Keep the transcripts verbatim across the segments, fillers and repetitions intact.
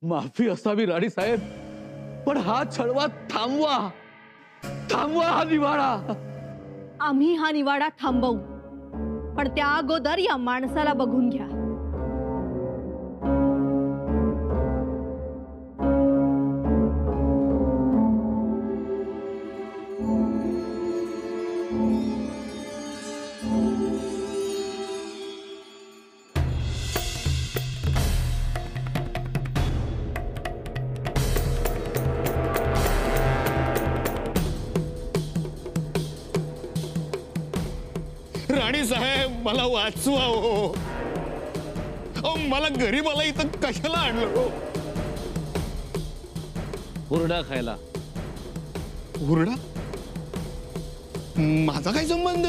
माफी असावी राणी साहेब, पण हा छळवा थांबवा, थांबवा हा निवाडा। आम्ही हा निवाडा थांबवू, पण त्या अगोदर या माणसाला बघून घ्या। राणी साहेब, मला वाचवा हो। अहो, मला गरीबाला इथं कशाला आणलं हो? हुरडा खायला। हुरडा? माझा काय संबंध?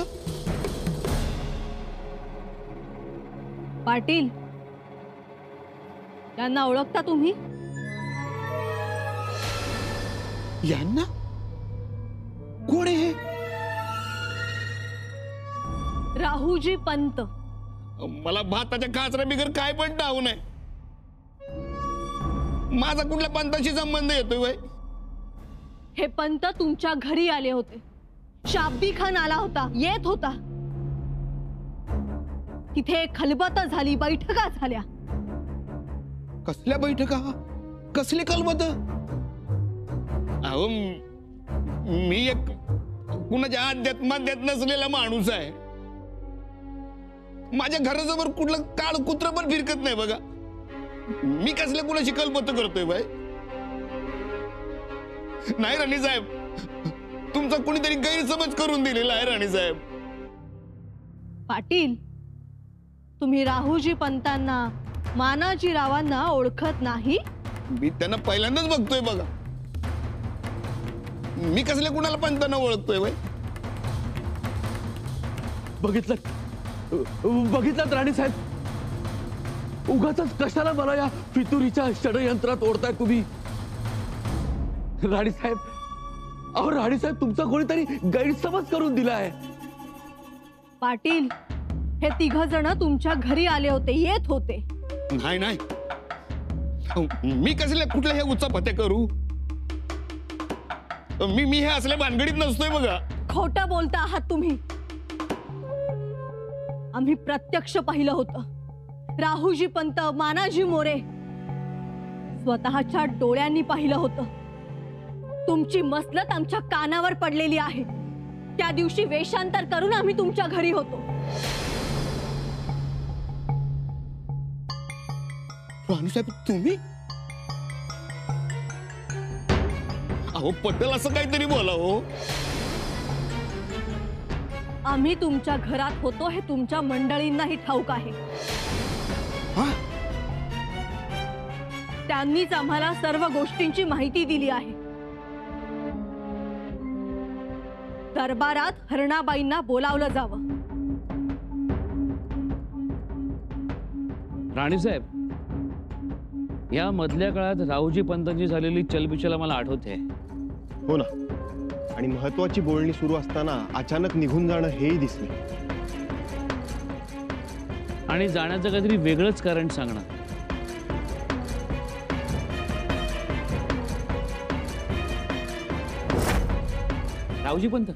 पाटील, यांना ओळखता तुम्ही? यांना? कोण आहे? राहुजी पंत। मला भाताच्या काचऱ्या बिगर काय पण टाळू नये। माझा कुठल्या पंताशी संबंध येतोय बाई? हे पंत तुमच्या घरी आले होते, शाब्दी खान आला होता, येत होता। तिथे खलबत झाली, बैठका झाल्या। कसल्या बैठका? कसली कलबत? अहो, मी एक कुणाच्या अध्यात्मात नसलेला माणूस आहे। माझ्या घराजवळ कुठलं काळ कुत्र पण फिरकत नाही बघा। मी कसल्या कुणाशी कलबत करतोय बाई? नाही राणी साहेब, तुमचा कुणीतरी गैरसमज करून दिलेला आहे राणी साहेब। पाटील, तुम्ही राहुजी पंतांना, मानाजी रावांना ओळखत नाही? मी त्यांना पहिल्यांदाच बघतोय बघा। मी कसल्या कुणाला पंतांना ओळखतोय बाई? बघितलं बघितलं राणी साहेब, उगाच कशाला मला या फितुरीच्या षडयंत्रात ओढताय तुम्ही? राणी साहेब, अहो राणी साहेब, तुमचा कोणीतरी गैरसमज करून दिलाय। पाटील, हे तिघ जण तुमच्या घरी आले होते, येत होते। नाही नाही, मी कसल्या कुठल्या हे उचापत्या करू? मी मी हे असल्या भानगडीत नसतोय बघा। खोटं बोलता आहात तुम्ही। आम्ही प्रत्यक्ष पाहिलं होतं। राहुजी पंत, मानाजी मोरे स्वतःच्या डोळ्यांनी पाहिलं होतं। तुमची मसलत आमच्या कानावर पडलेली आहे। त्या दिवशी वेषांतर करून आम्ही तुमच्या घरी होतो। राणी साहेब, तुम्ही? अहो, पटेल असं काहीतरी बोला हो। आम्ही तुमच्या घरात होतो हे तुमच्या मंडळींनाही ठाऊक आहे। त्यांनीच आम्हाला सर्व गोष्टींची माहिती दिली आहे। दरबारात हरणाबाईंना बोलावलं जावं। राणी साहेब, या मधल्या काळात राहुजी पंतांची झालेली चलबिचल मला आठवते। हो ना, आणि महत्वाची बोलणी सुरू असताना अचानक निघून जाणं हेही दिसले। आणि जाण्याचं काहीतरी वेगळंच कारण सांगणार। राहुजी पंत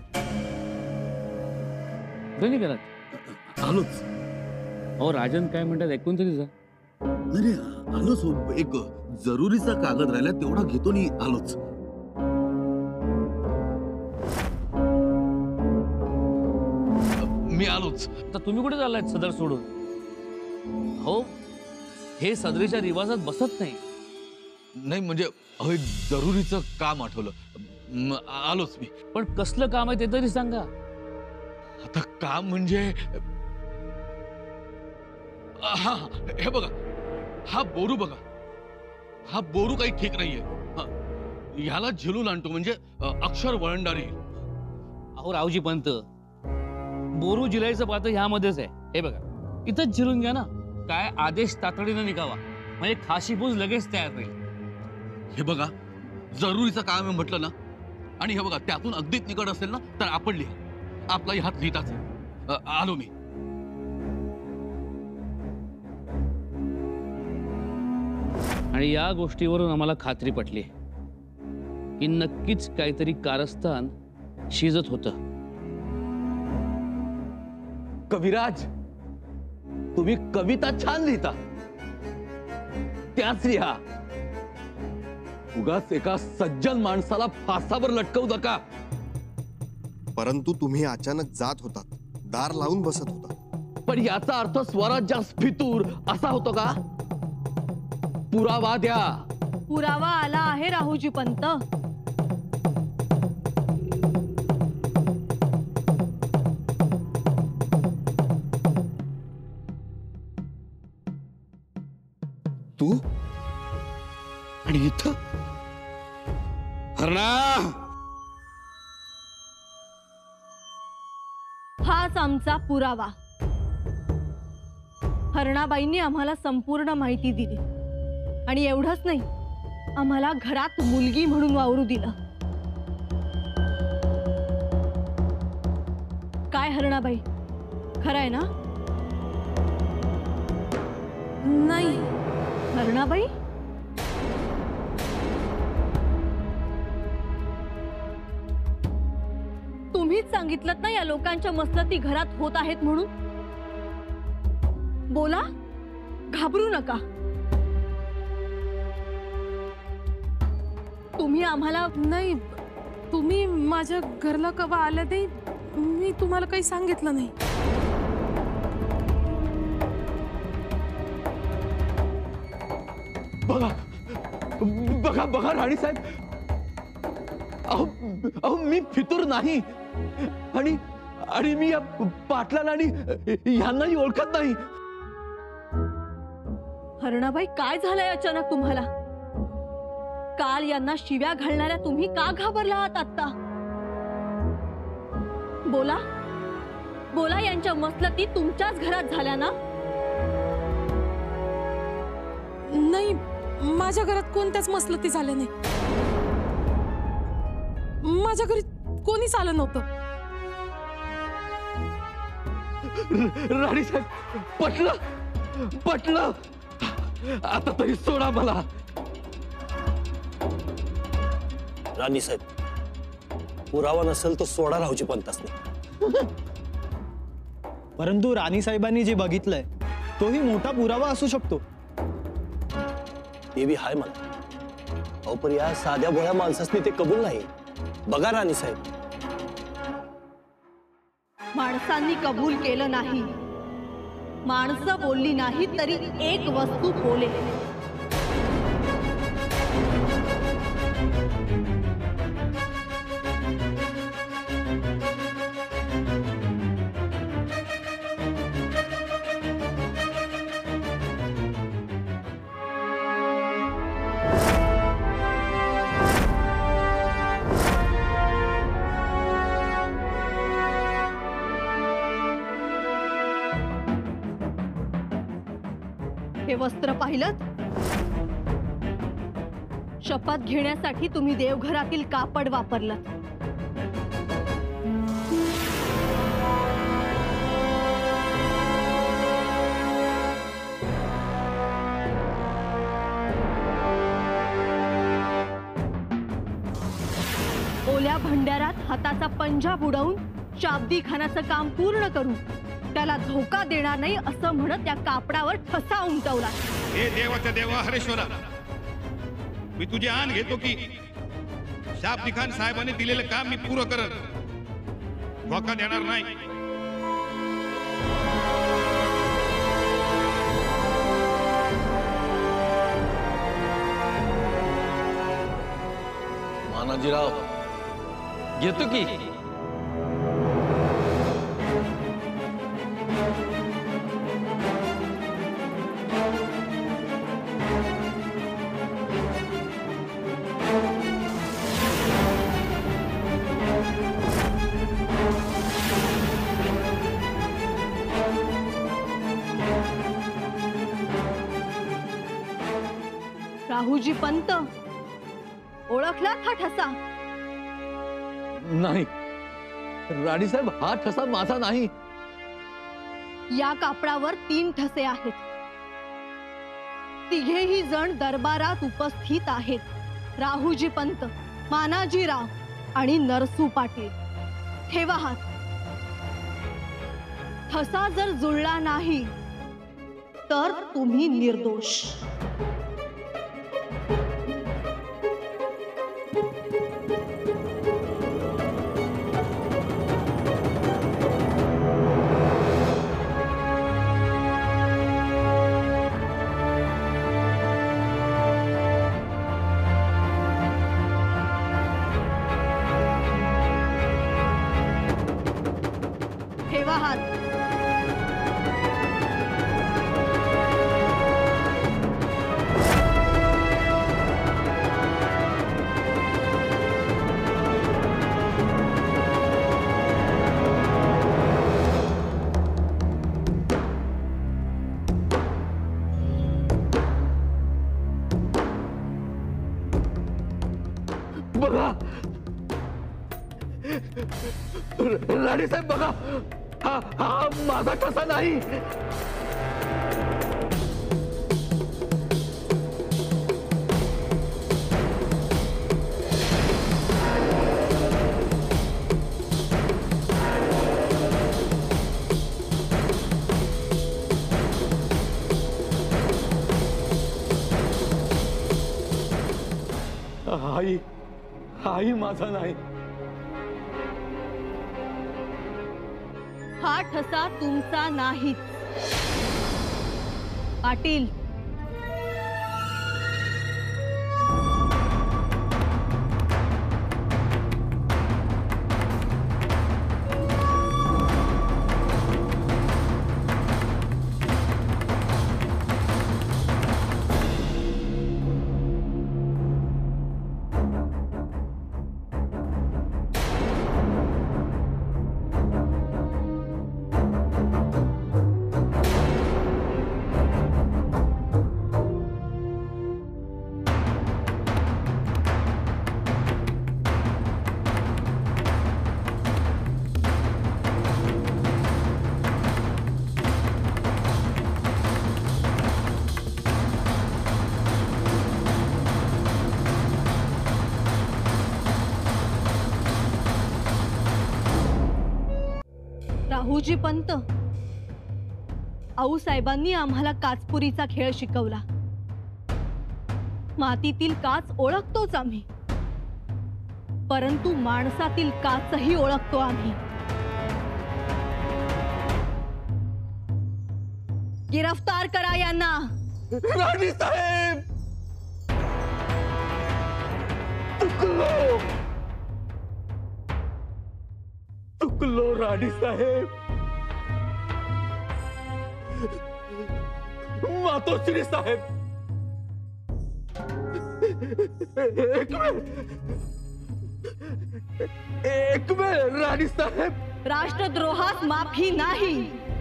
नाही करत? आलोच। अहो, राजन काय म्हणतात ऐकून तरी जा। अरे आलोच, एक जरुरीचा कागद राहिला तेवढा घेतो आणि आलोच। मी आलोच। तर तुम्ही कुठे चाललाय सदर सोडून? हो, हे सदरीच्या रिवाजात बसत नाही। नाही म्हणजे अहो, जरुरीचं काम आठवलं, आलोच मी। पण कसलं काम आहे ते तरी सांगा। आता काम म्हणजे हा, हे बघा, हा बोरू बघा, हा बोरू काही ठीक नाहीये। ह्याला झिलून आणतो म्हणजे अक्षर वळणदार येईल। अहो रावजी पंत, बोरू जिलायचं पात्र ह्यामध्येच आहे। हे बघा, इथंच झिलून घ्या ना। काय आदेश तातडीने निघावा, म्हणजे खाशीपूज लगेच तयार होईल। हे बघा, जरुरीचं काम आहे म्हटलं ना, आणि हे बघा त्यातून अगदीच निकट असेल ना तर आपण लिहा। आपलाही हात लिहिताच आहे। आलो मी। आणि या गोष्टीवरून आम्हाला खात्री पटली की नक्कीच काहीतरी कारस्थान शिजत होतं. कविराज, तुम्ही कविता छान लिहिता, त्याच लिहा. उगाच एका सज्जन माणसाला फासावर लटकवू नका. परंतु तुम्ही अचानक जात होतात, दार लावून बसत होता. पण याचा अर्थ स्वराज्यास फितूर असा होतो का? पुरावा द्या. पुरावा आला आहे राहुजी पंत. तू आणि इथं हरणा, हाच आमचा पुरावा. हरणाबाईंनी आम्हाला संपूर्ण माहिती दिली आणि एवढंच नाही, आम्हाला घरात मुलगी म्हणून वावरू दिलं. काय हरणाबाई, खरं आहे ना? नाही हरणाबाई, तुम्हीच सांगितलं ना या लोकांच्या मसलती घरात होत आहेत म्हणून. बोला, घाबरू नका. तुम्ही आम्हाला नाही, तुम्ही माझ्या घरला कवा आले ते मी तुम्हाला काही सांगितलं नाही. बघा बघा बघा राणी साहेब, अहो अहो मी फितूर नाही आणि आणि मी या पाटलाला आणि यांनाही ओळखत नाही. हरणाबाई, काय झालंय अचानक तुम्हाला? काल यांना शिव्या घालणाऱ्या तुम्ही का घाबरला आहात आता? बोला बोला, यांच्या मसलती तुमच्याच घरात झाल्या ना? नाही, माझ्या घरात कोणत्याच मसलती झाल्या नाही. माझ्या घरी कोणीच आलं नव्हतं. राणी साहेब, पटलं पटलं. आता तरी सोडा मला. राणी साहेब, पुरावा नसेल तर सोडा राहूची पंतास नाही. परंतु राणी साहेबांनी जे बघितलंय तोही मोठा पुरावा असू शकतो. ते बी हाय मला. अहो पण या साध्या भोळ्या माणसासनी ते कबूल नाही. बघा राणी साहेब, माणसांनी कबूल केलं नाही. माणसं बोलली नाही तरी एक वस्तू बोलेल. हे वस्त्र पाहिलं? शपथ घेण्यासाठी तुम्ही देवघरातील कापड वापरलं. ओल्या भंडारात हाताचा पंजा बुडवून शाब्दी खानाचं काम पूर्ण करून त्याला धोका देणार नाही असं म्हणत त्या कापडावर ठसा उमटवला. हे देवाच्या देवा हरेश्वरा, मी तुझे आण घेतो की शाब्दी खान साहेबांनी दिलेलं काम मी पूर्ण करत, धोका देणार नाही. मानाजीराव, घेतो की. राहुजी पंत, ओळखला हा ठसा? नाही राणी साहेब, हा ठसा माझा नाही. या कापडावर तीन ठसे आहेत. तिघेही जण दरबारात उपस्थित आहेत. राहुजी पंत, मानाजीराव आणि नरसू पाटील. ठेवा हात. ठसा जर जुळला नाही तर तुम्ही निर्दोष. ठेवा हात. बघा राणे साहेब, बघा हा हा माझा ठसा नाही. हाही हाही माझा नाही. हा ठसा तुमचा नाहीच. पाटील, राहुजी पंत, आऊसाहेबांनी आम्हाला काचपुरीचा खेळ शिकवला. मातीतील काच ओळखतोच आम्ही, परंतु माणसातील काचही ओळखतो आम्ही. गिरफ्तार करा यांना. राणी साहेब, चुकलो चुकलो राणी साहेब. मातोश्री साहेब, एक वेळ एक वेळ राणी साहेब. राष्ट्रद्रोहास माफी नाही.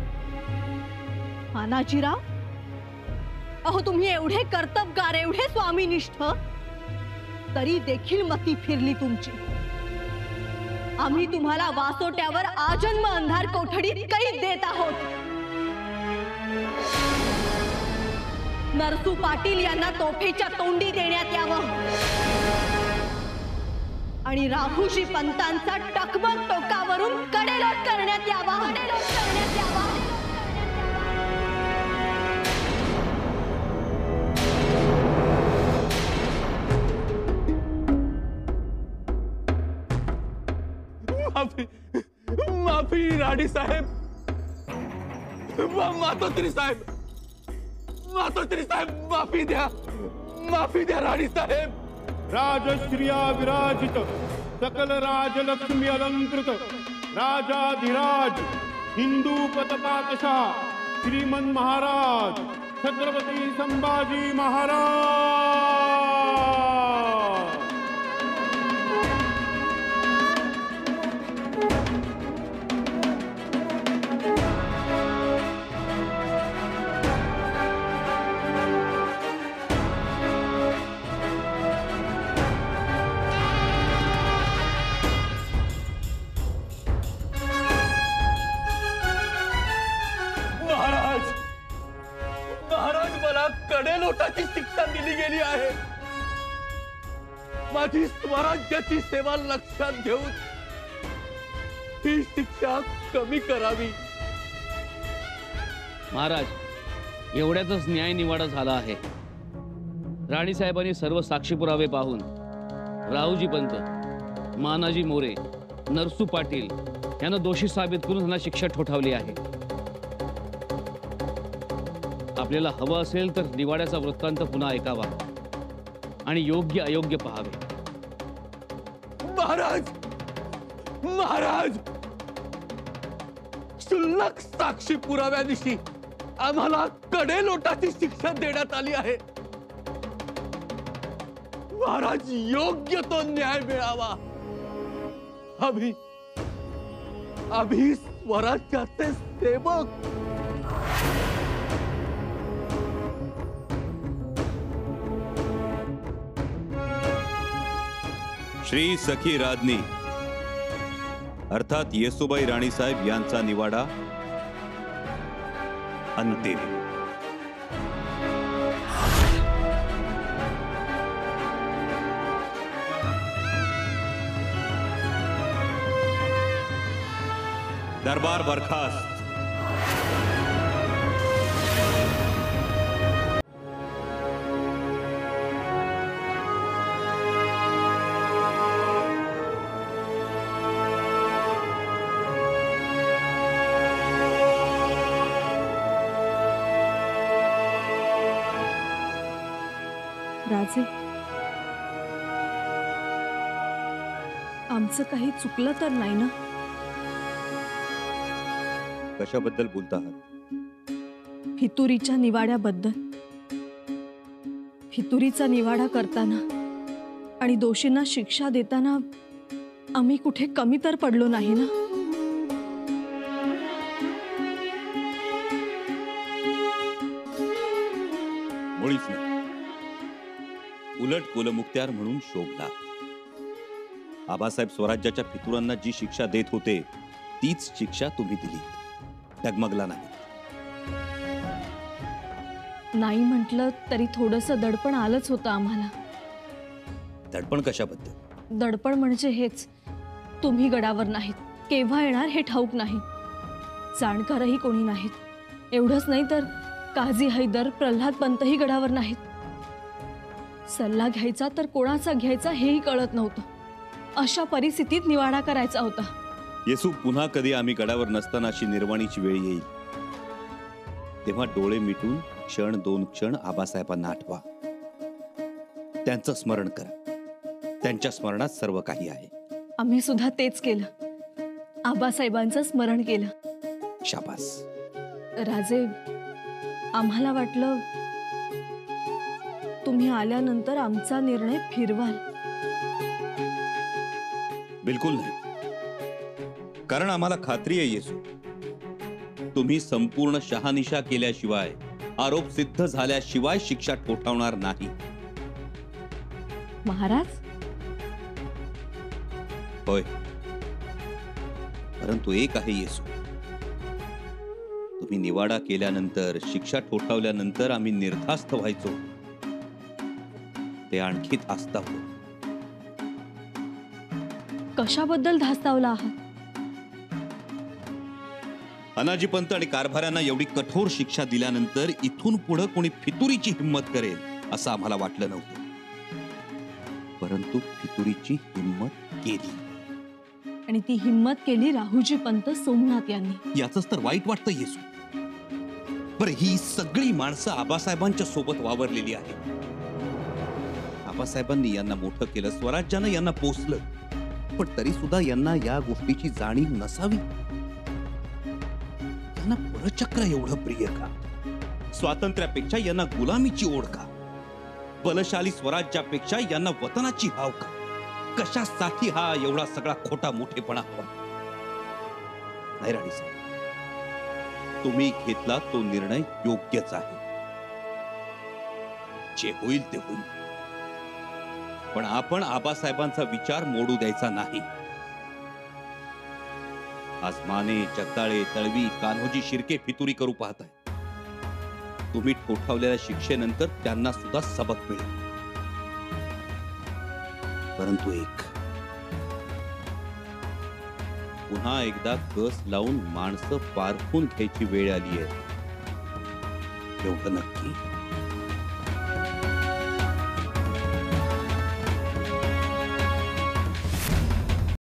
मानाजीराव, अहो तुम्ही एवढे कर्तबगार, एवढे स्वामीनिष्ठ, तरी देखील मती फिरली तुमची. आम्ही तुम्हाला वासोट्यावर आजन्म अंधार कोठडीत कैद देत आहोत. नरसू पाटील यांना तोफेच्या तोंडी देण्यात यावं आणि राहुजी पंतांचा टकमक टोकावरून कडेलोट करण्यात यावा. कडेलोट करण्यात यावा. माफी माफी राणी साहेब. मातोश्री साहेब, मातोश्री साहेब, माफी द्या, माफी द्या राणी साहेब. राजश्रिया विराजित सकल राजलक्ष्मी अलंकृत राजाधिराज हिंदू पतपाकशाह श्रीमन महाराज छत्रपती संभाजी महाराज. कडेलोटाची केली आहे. माझी स्वराज्याची सेवा लक्षात घेऊन ही शिक्षा कमी करावी. महाराज, एवढ्यातच न्याय निवाडा झाला आहे. राणी साहेबांनी सर्व साक्षी पुरावे पाहून राहुजी पंत, मानाजी मोरे, नरसू पाटील यांना दोषी साबित करून त्यांना शिक्षा ठोठावली आहे. आपल्याला हवं असेल तर निवाड्याचा वृत्तांत पुन्हा ऐकावा आणि योग्य अयोग्य पाहावे. महाराज, महाराज, क्षुल्लक साक्षी पुराव्यानिशी आम्हाला कडे लोटाची शिक्षा देण्यात आली आहे. महाराज, योग्य तो न्याय मिळावा. आम्ही आम्ही स्वराज्याचे सेवक. श्री सखी राजनी अर्थात येसुबाई राणीसाहेब यांचा निवाडा अंतिम. दरबार बरखास्त. राजे, आमचं काही चुकलं तर नाही ना? कशाबद्दल बोलता आहात? फितुरीच्या निवाड्याबद्दल. फितुरीचा निवाडा करताना आणि दोषींना शिक्षा देताना आम्ही कुठे कमी तर पडलो नाही ना? मुळीच नाही. उलट कुलमुक्त्यार म्हणून शोभला. आबासाहेब स्वराज्याच्या फितुरांना जी शिक्षा देत होते तीच शिक्षा तुम्ही दिली. डगमगला नाही. नाही म्हटलं तरी थोडंसं दडपण आलंच होतं आम्हाला. दडपण कशाबद्दल? दडपण म्हणजे हेच, तुम्ही गडावर नाहीत, केव्हा येणार हे ठाऊक नाही, जाणकारही कोणी नाहीत. एवढंच नाही तर काझी हैदर, प्रल्हाद पंतही गडावर नाहीत. सल्ला घ्यायचा तर कोणाचा घ्यायचा हेही कळत नव्हतं. अशा परिस्थितीत निवाडा करायचा होता. येसू, पुन्हा कधी आम्ही गडावर नसताना अशी निर्वाणीची वेळ येईल तेव्हा डोळे मिटून क्षण दोन क्षण आबासाहेबांना आठवा. त्यांचं स्मरण करा. त्यांच्या स्मरणात सर्व काही आहे. आम्ही सुद्धा तेच केलं. आबासाहेबांचं स्मरण केलं. शाबास. राजे, आम्हाला वाटलं तुम्ही आल्यानंतर आमचा निर्णय फिरवाल. बिलकुल नाही. कारण आम्हाला खात्री आहे येसू, तुम्ही संपूर्ण शहानिशा केल्याशिवाय, आरोप सिद्ध झाल्याशिवाय शिक्षा ठोठावणार नाही. महाराज, होय. परंतु एक आहे येसू, तुम्ही निवाडा केल्यानंतर, शिक्षा ठोठावल्यानंतर आम्ही निर्धास्त व्हायचो ते आणखी धास्तावलो. कशाबद्दल धास्तावला आहात? अनाजीपंत आणि कारभाऱ्यांना एवढी कठोर शिक्षा दिल्यानंतर इथून पुढे कोणी फितुरीची हिंमत करेल असं आम्हाला वाटलं नव्हतं. परंतु फितुरीची हिंमत केली. आणि ती हिंमत केली राहुजी पंत सोमनाथ यांनी. याच तर वाईट वाटतं येसू. बरं, ही सगळी माणसं आबासाहेबांच्या सोबत वावरलेली आहे. आबासाहेबांनी यांना मोठं केलं, स्वराज्यानं यांना पोसलं, पण तरी सुद्धा यांना या गोष्टीची जाणीव नसावी. यांना परचक्र एवढं प्रिय का? स्वातंत्र्यापेक्षा यांना गुलामीची ओढ का? बलशाली स्वराज्यापेक्षा यांना वतनाची हाव का? कशासाठी हा एवढा सगळा खोटा मोठेपणा हवा? नाही राणीसाहेब, तुम्ही घेतला तो निर्णय योग्यच आहे. जे होईल ते होईल, पण आपण आबासाहेबांचा विचार मोडू द्यायचा नाही. आज माने, जगदाळे, तळवी, कान्होजी शिर्के फितुरी करू पाहताय. तुम्ही ठोठावलेल्या शिक्षेनंतर त्यांना सुद्धा सबक मिळेल. परंतु एक पुन्हा एकदा कस लावून माणसं पारखून घ्यायची वेळ आली आहे एवढं नक्की